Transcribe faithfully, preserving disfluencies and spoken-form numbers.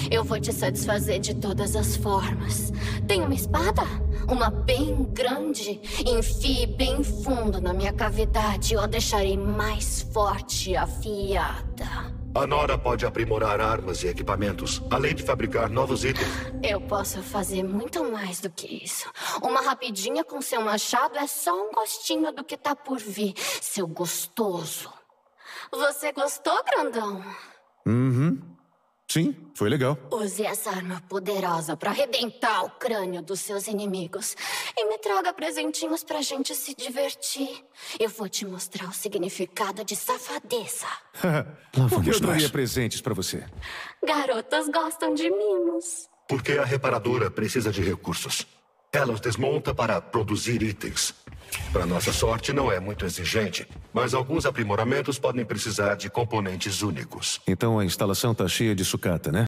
Eu vou te satisfazer de todas as formas. Tem uma espada? Uma bem grande. Enfie bem fundo na minha cavidade. Eu a deixarei mais forte e afiada. A Nora pode aprimorar armas e equipamentos, além de fabricar novos itens. Eu posso fazer muito mais do que isso. Uma rapidinha com seu machado é só um gostinho do que tá por vir, seu gostoso. Você gostou, grandão? Uhum. Sim, foi legal. Use essa arma poderosa pra arrebentar o crânio dos seus inimigos. E me traga presentinhos pra gente se divertir. Eu vou te mostrar o significado de safadeza. Lá Por que vamos eu daria nós. presentes pra você? Garotas gostam de mimos. Porque a reparadora precisa de recursos. Ela os desmonta para produzir itens. Para nossa sorte, não é muito exigente, mas alguns aprimoramentos podem precisar de componentes únicos. Então a instalação tá cheia de sucata, né?